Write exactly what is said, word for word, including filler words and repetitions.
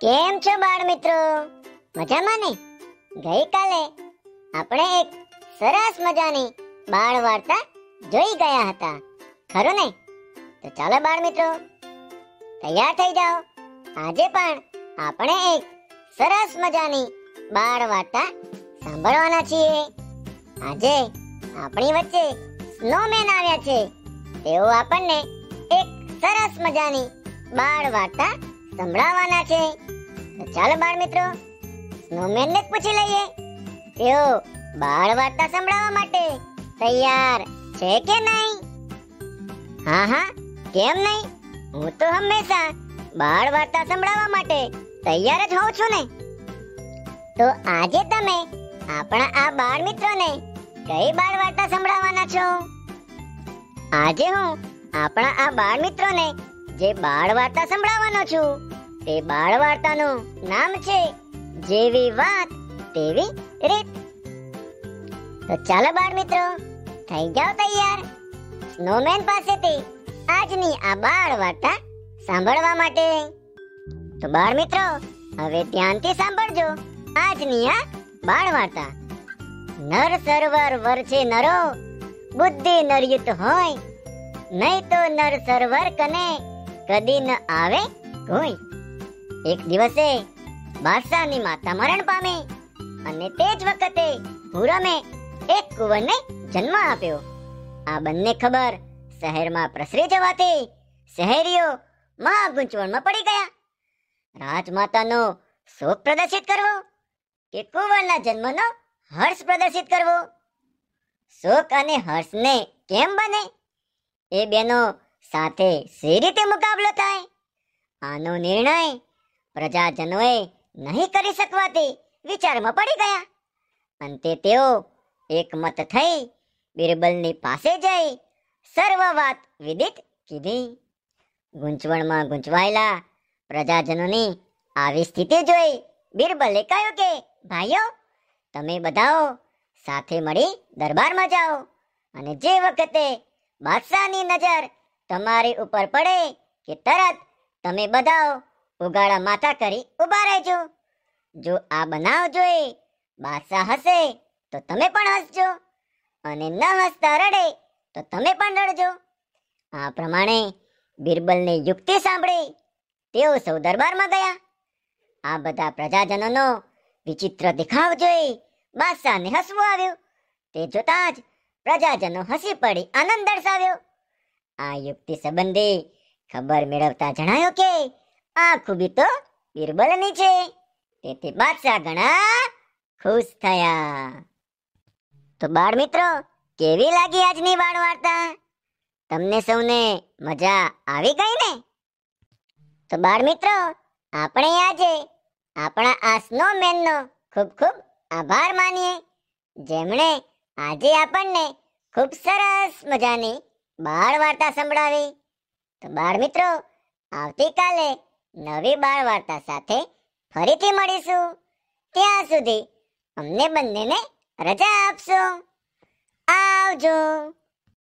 કેમ છો બાળ મિત્રો? મજામાં ને? ગઈકાલે આપણે એક સરસ મજાની બાળ વાર્તા જોઈ ગયા હતા, ખરું ને? તો ચાલો બાળ મિત્રો, તૈયાર થઈ જાઓ. આજે પણ આપણે એક સરસ મજાની બાળ વાર્તા સાંભળવાના છીએ. આજે આપણી વચ્ચે સ્નોમેન આવ્યા છે. તેઓ આપણને એક સરસ મજાની બાળ વાર્તા સંભળાવવાના છે. તો ચાલો બાળ મિત્રો, સ્નોમેન ને પૂછી લઈએ, તેઓ બાળ વાર્તા સંભળાવવા માટે તૈયાર છે કે નહીં? હા હા, કેમ નહીં? હું તો હંમેશા બાળ વાર્તા સંભળાવવા માટે તૈયાર જ હોઉં છું ને. તો આજે તમે આપણા આ બાળ મિત્રોને કઈ બાળ વાર્તા સંભળાવવાના છો? આજે હું આપણા આ બાળ મિત્રોને જે બાળ વાર્તા સંભળાવવાનો છું તે બાળ વાર્તાનું નામ છે જેવી વાત તેવી રીત. તો ચાલો બાળ મિત્રો, થઈ જાઓ તૈયાર સ્નોમેન પાસેથી આજની આ બાળ વાર્તા સાંભળવા માટે. તો બાળ મિત્રો, હવે ધ્યાનથી સાંભળજો આજની આ બાળ વાર્તા. નર સરોવર વરછે નરો, બુદ્ધિ નરયુત હોય, નહીં તો નર સરોવર કને કદી ન આવે કોઈ. એક દિવસે બાદશાહની માતા મરણ પામી અને તે જ વખતે હુરમે એક કુંવરને જન્મ આપ્યો. આ બંને ખબર શહેરમાં પ્રસરી જવાથી શહેરીઓ મહા ગૂંચવણમાં પડી ગયા. રાજમાતાનો શોક પ્રદર્શિત કરવો કે કુંવરના જન્મનો હર્ષ પ્રદર્શિત કરવો? શોક અને હર્ષને કેમ બને? એ બેનો સાથે સી રીતે મુકાબલો થાય? આનો નિર્ણય પ્રજાજનોએ નહીં કરી શકવાથી વિચારમાં પડી ગયા. અંતે તેઓ એકમત થઈ બિરબલની પાસે જઈ સર્વ વાત વિદિત કીધી. ગૂંચવણમાં ગૂંચવાયેલા પ્રજાજનોની આવી સ્થિતિ જોઈ બિરબલે કહ્યું કે ભાઈઓ, તમે બધાઓ સાથે મળી દરબારમાં જાઓ અને જે વખતે બાદશાહની નજર તમારી ઉપર પડે કે તરત તમે બધાઓ ઉગાડા માથા કરી ઊભા રહેજો. જો આ બનાવ જોઈ બાદશાહ હસે તો તમે પણ હસજો અને ન હસતા રડે તો તમે પણ રડજો. આ પ્રમાણે બિરબલની યુક્તિ સાંભળી તેઓ સૌ દરબારમાં ગયા. આ બધા પ્રજાજનોનો વિચિત્ર દેખાવ જોઈ બાદશાહને હસવું આવ્યું. તે જોતા જ પ્રજાજનો હસી પડી આનંદ દર્શાવ્યો. આ યુક્તિ સંબંધી ખબર મેળવતા જણાયો કે આ ખૂબી તો બિરબલની છે. તેથી બાદશાહ ઘણા ખુશ થયા. તો બાળ મિત્રો, કેવી લાગી આજની બાળ વાર્તા? તમને સૌને મજા આવી ગઈ ને? તો બાળ મિત્રો, આપણે આજે આપણા આ સ્નોમેનનો ખૂબ ખૂબ આભાર માનીએ, જેમણે આજે આપણને ખૂબ સરસ મજાની બાળ વાર્તા સંભળાવી. તો બાળ મિત્રો, આવતીકાલે નવી બાળ વાર્તા સાથે ફરીથી મળીશું. ત્યાં સુધી અમને બંનેને રજા આપશો. આવજો.